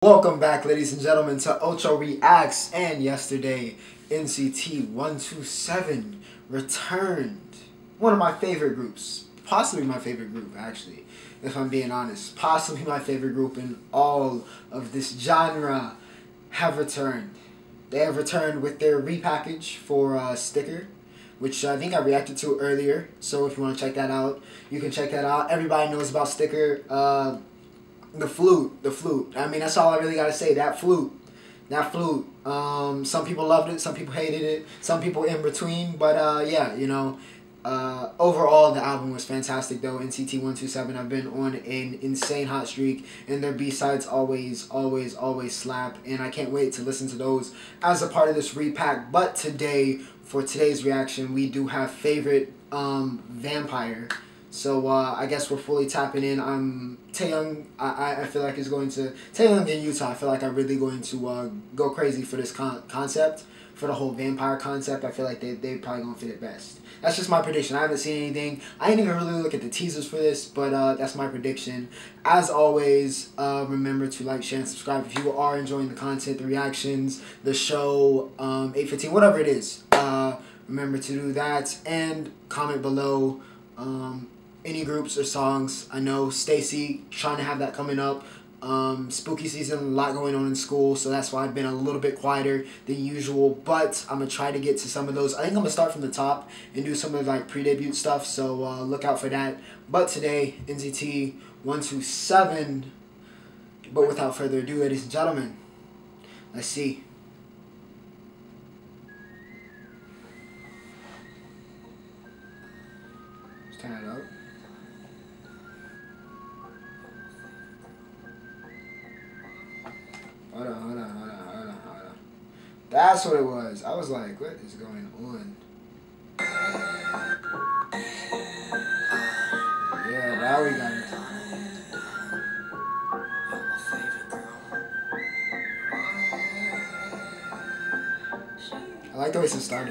Welcome back, ladies and gentlemen, to Ocho Reacts. And yesterday, NCT 127 returned. One of my favorite groups. Possibly my favorite group, actually, if I'm being honest. Possibly my favorite group in all of this genre have returned. They have returned with their repackage for Sticker, which I think I reacted to earlier. So if you want to check that out, you can check that out. Everybody knows about Sticker. The flute. I mean, that's all I really gotta say. That flute. Some people loved it, some people hated it, some people in between. But yeah, you know, overall the album was fantastic though. NCT 127. I've been on an insane hot streak, and their B-sides always slap, and I can't wait to listen to those as a part of this repack. But today, for today's reaction, we do have favorite Vampire. So I guess we're fully tapping in. Taehyung, I feel like is going to, Taehyung and Yuta, I feel like are really going to go crazy for this concept, for the whole vampire concept. I feel like they probably going to fit it best. That's just my prediction. I haven't seen anything. I didn't even really look at the teasers for this, but that's my prediction. As always, remember to like, share, and subscribe if you are enjoying the content, the reactions, the show, 815, whatever it is. Remember to do that, and comment below any groups or songs. I know Stacy trying to have that coming up. Spooky season, a lot going on in school, so that's why I've been a little bit quieter than usual, but I'm gonna try to get to some of those. I think I'm gonna start from the top and do some of like pre-debut stuff, so look out for that. But today, NCT 127. But without further ado, ladies and gentlemen, let's see. Let's turn it up. Hold on. That's what it was. I was like, what is going on? Yeah, now we got it. I like the way this started.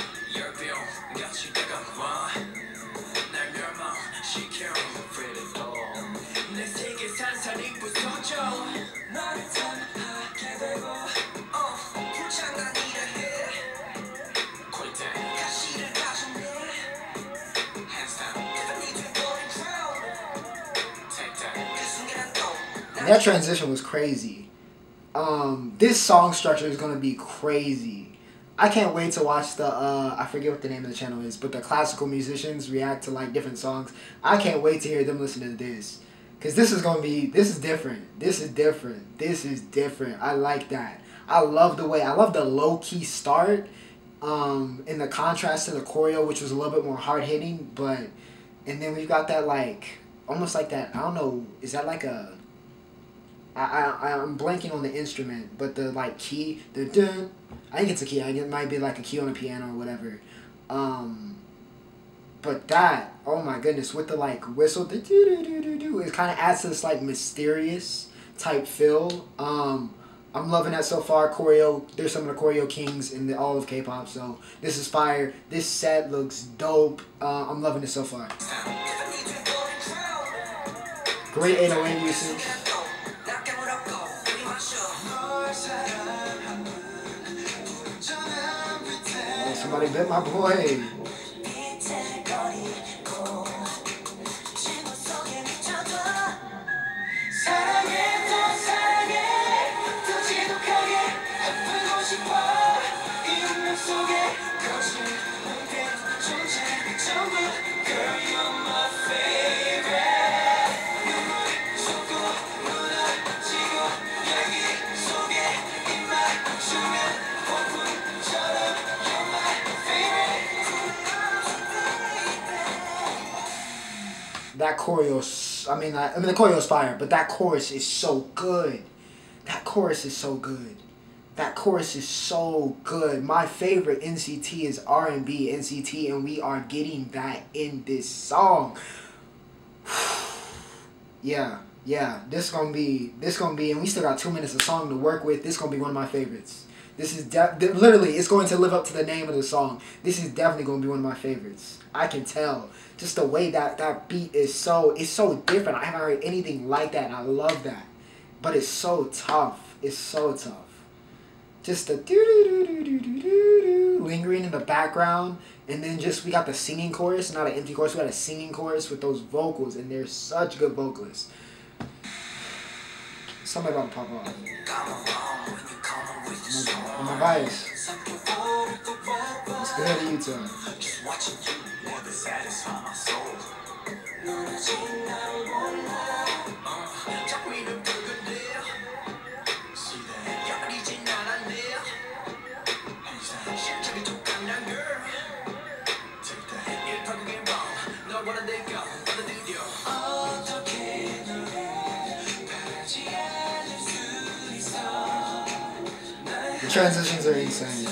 That transition was crazy. This song structure is gonna be crazy. I can't wait to watch the I forget what the name of the channel is, but the classical musicians react to like different songs. I can't wait to hear them listening to this, cause this is different. This is different. I like that. I love the low key start, in the contrast to the choreo, which was a little bit more hard hitting, and then we've got that like almost like that. I don't know. Is that like a I'm blanking on the instrument, but the like key, the dun, I think it's a key. I think it might be like a key on a piano or whatever. But that, oh my goodness, with the like whistle, the do do do do, it kind of adds to this like mysterious type feel. I'm loving that so far. Choreo, there's some of the choreo kings in all of K-pop, so this is fire. This set looks dope. I'm loving it so far. Great 808 usage. Somebody bit my boy. That choreo, I mean the choreo is fire, but that chorus is so good. That chorus is so good. My favorite NCT is R&B NCT, and we are getting that in this song. Yeah. This gonna be, and we still got 2 minutes of song to work with. This gonna be one of my favorites. This is literally, it's going to live up to the name of the song. This is definitely going to be one of my favorites. I can tell. Just the way that beat is it's so different. I haven't heard anything like that, and I love that. but it's so tough. It's so tough. Just the doo-doo-doo-doo-doo-doo-doo lingering in the background, and then just we got the singing chorus, not an empty chorus. We got a singing chorus with those vocals, and they're such good vocalists. Somebody about to pop off. My bias. Let's go ahead to YouTube. The transitions are insane.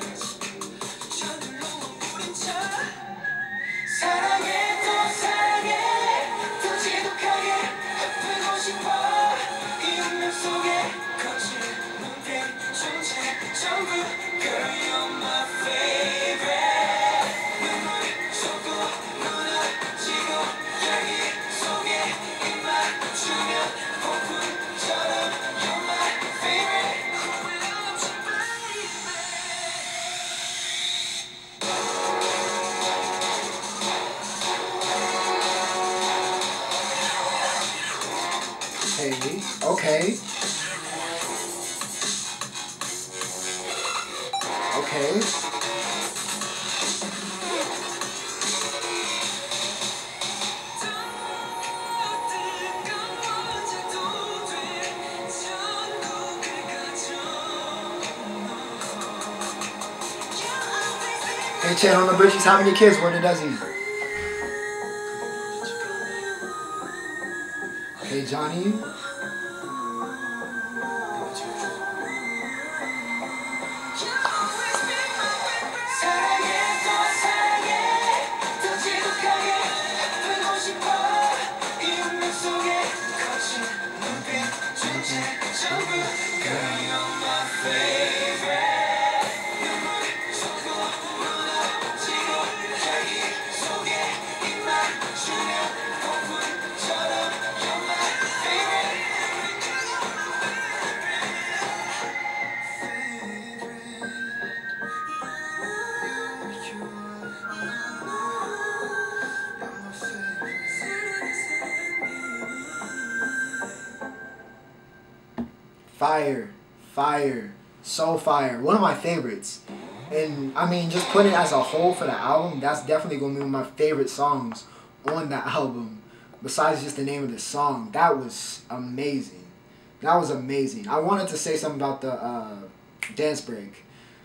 Okay. Okay. Hey, Chan, on the bridge, he's having your kids. Where does he? Hey, Johnny. Fire, fire, so fire. One of my favorites. And I mean, just putting it as a whole for the album, that's definitely going to be one of my favorite songs on the album. Besides just the name of the song, that was amazing. That was amazing. I wanted to say something about the dance break.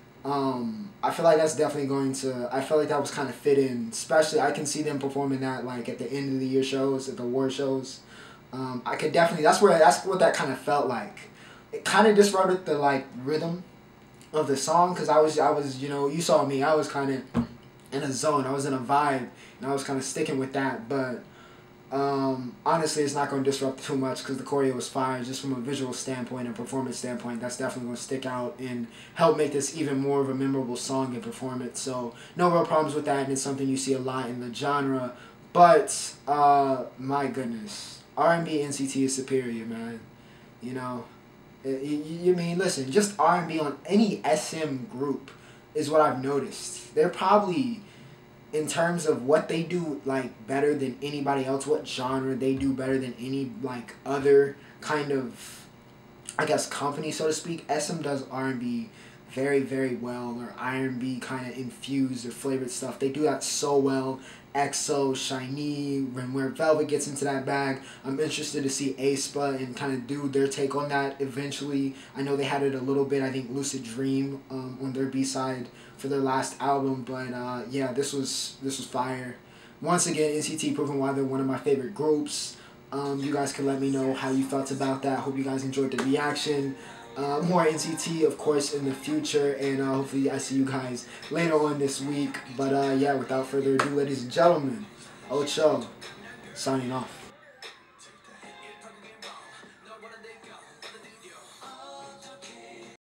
I feel like that's definitely going to, I feel like that was kind of fit in. Especially, I can see them performing that like at the end of the year shows, at the award shows. I could definitely, that's what that kind of felt like. It kind of disrupted the like rhythm of the song, because I was, you know, you saw me, I was kind of in a zone, I was in a vibe, and I was kind of sticking with that. But honestly, it's not going to disrupt too much because the choreo was fire. Just from a visual standpoint and performance standpoint, that's definitely going to stick out and help make this even more of a memorable song and performance. So no real problems with that, and it's something you see a lot in the genre. But my goodness, R&B NCT is superior, man. You know, you mean, listen, just R&B on any SM group is what I've noticed. They're probably, in terms of what they do, like, better than anybody else, what genre they do better than any, like, other kind of, I guess, company, so to speak. SM does R&B very, very well, or R&B kind of infused or flavored stuff. They do that so well. EXO, SHINee, when Red Velvet gets into that bag. I'm interested to see aespa and kind of do their take on that eventually. I know they had it a little bit, I think Lucid Dream on their B-side for their last album, but yeah, this was fire. Once again, NCT proving why they're one of my favorite groups. You guys can let me know how you felt about that. Hope you guys enjoyed the reaction. More NCT, of course, in the future, and hopefully I see you guys later on this week. But yeah, without further ado, ladies and gentlemen, Ocho, signing off.